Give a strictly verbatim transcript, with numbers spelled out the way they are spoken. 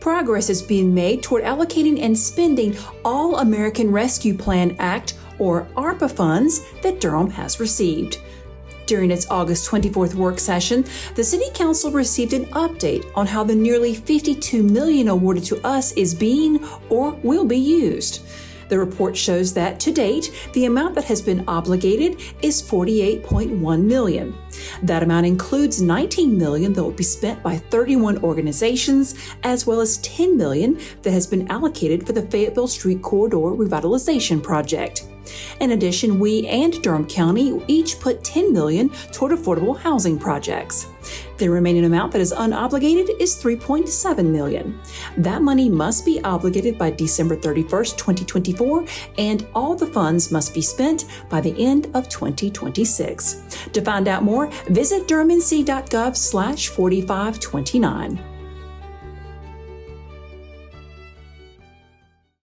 progress is being made toward allocating and spending All American Rescue Plan Act, or ARPA funds, that Durham has received. During its August twenty-fourth work session, the City Council received an update on how the nearly fifty-two million dollars awarded to us is being or will be used. The report shows that, to date, the amount that has been obligated is forty-eight point one million dollars. That amount includes nineteen million dollars that will be spent by thirty-one organizations, as well as ten million dollars that has been allocated for the Fayetteville Street Corridor Revitalization project. In addition, we and Durham County each put ten million dollars toward affordable housing projects. The remaining amount that is unobligated is three point seven million dollars. That money must be obligated by December thirty-first, twenty twenty-four, and all the funds must be spent by the end of twenty twenty-six. To find out more, visit durham n c dot gov slash forty-five twenty-nine.